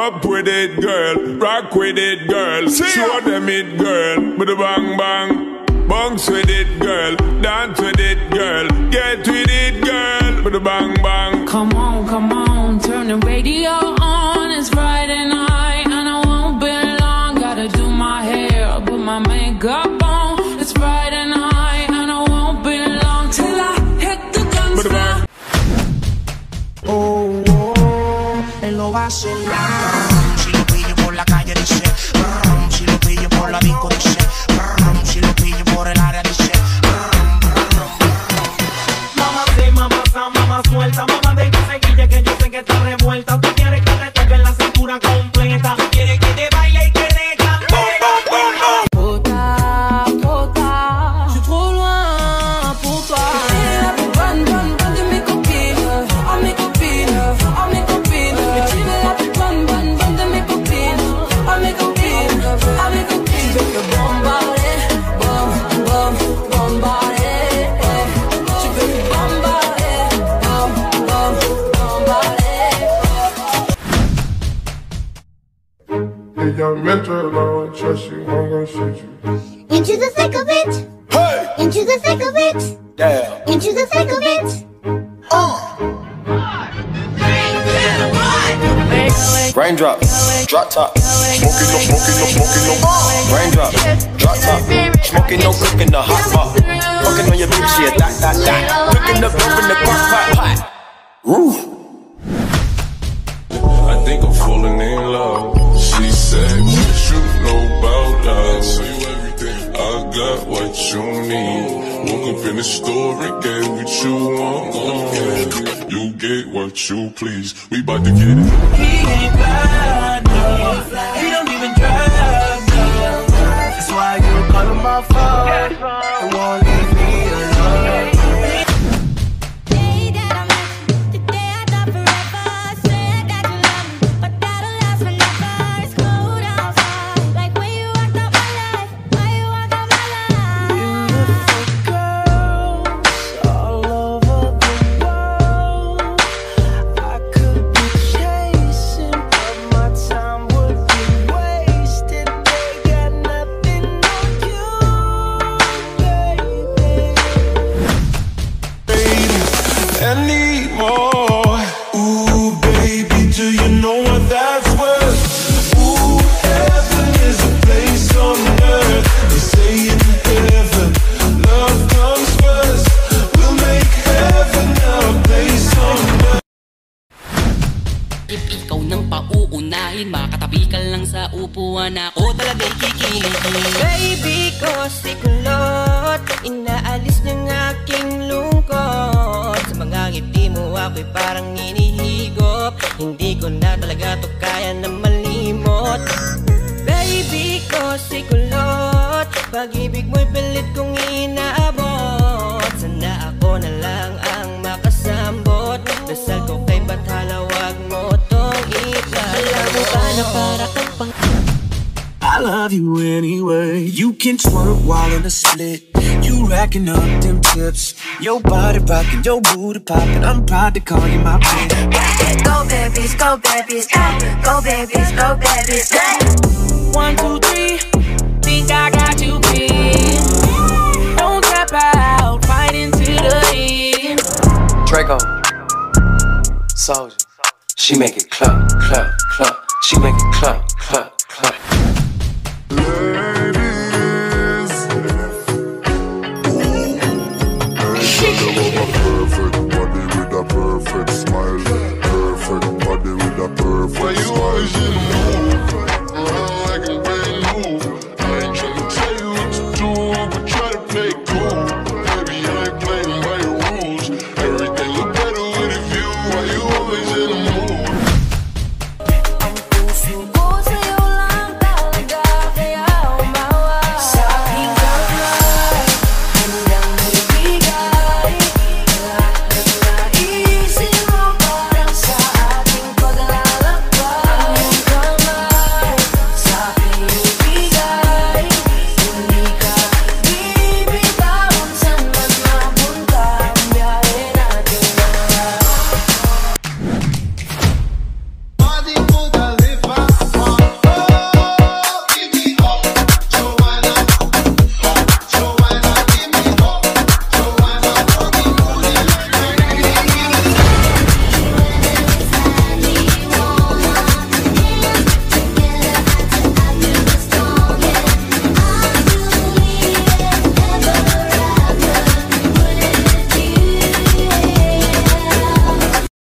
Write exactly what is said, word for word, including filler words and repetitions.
Up with it, girl. Rock with it, girl. Show them it, girl. With a bang bang. Bounce with it, girl. Dance with it, girl. Get with it, girl. With a bang bang. Come on, come on, turn the radio on. It's Friday night and I won't be long. Gotta do my hair, put my makeup on. It's Friday night and I won't be long till I hit the guns now. Oh, oh, él lo va a hacer. Si lo pillo por la calle dice, si lo pillo por la disco dice, si lo pillo por el área dice. Mamá sí, mamá sa, mamá suelta, mamá de esa guilla que yo sé que está revuelta. Tú quieres que te toque la cintura completa, quieres que te baile y que te cante. Puta, puta, je suis trop loin pour toi. Bonne, bonne, bonne de mes copines, oh mes copines, oh mes copines. Mais tu veux la plus bonne, bonne, bonne de mes copines, oh mes copines, oh mes copines. Je veux te bombarder, bom, bom, bombarder. Je veux te bombarder, bom, bom, bombarder. Ella me entra la trust you, I'm gonna shoot you. Into the thick of it. Hey! Into the thick of it. Damn. Into the thick of it. Raindrop, drop top, smoking no, smoking no, smoking no. Raindrop, drop top, smoking no, cooking the hot pot. Fucking on your bitch, yeah, that, that, that. Cooking up dope in the crock pot, pot. Woo. I think I'm falling in love. She said, what you know about love? Show you everything. I got what you need. Woke up in the store and get what you want. Yeah. You get what you please. We bout to get it. He ain't bad, no. He don't even drive, no. That's why you call him my phone. He won't leave me alone. Day that I met you, the day I thought forever. Said that you love me, but that'll last forever. It's cold outside, like when you walked out my life, why you walked out my life. Beautiful girls all over the world. I could be chasing, but my time would be wasted. They got nothing on you, baby. Anymore. Ooh, baby, do you know what that's worth? Ooh, heaven is a place on earth. They say in heaven, love comes first. We'll make heaven a place on earth. If ikaw nang pauunahin, makatabi ka lang sa upuan, ako talaga'y kikiligin. Baby ko si kulot, inaalis ng aking lungkot. Sa mga ngiti mo ako'y parang inihigop. Hindi ko na talaga to kaya na malimot. Baby ko si kulot, pag-ibig mo'y pilit kong inaabot. Sana ako na lang ang makasambot. Dasal ko kay Bathala, wag mo tong iba. Alam mo ba na para kang pang I love you anyway. You can twerk while in the split. You racking up them tips. Your body rocking, your booty popping. I'm proud to call you my bitch. Go babies, go babies, go babies, go babies. one, two, three, think I got you beat. Don't tap out, fight into the end. Draco, Soldier. She make it clap, clap, clap. She make it clap, clap, clap. Perfect body with a perfect smile. Perfect body with a perfect smile. You always in the mood, like a brand new. I ain't tryna tell you what to do, but try to play cool.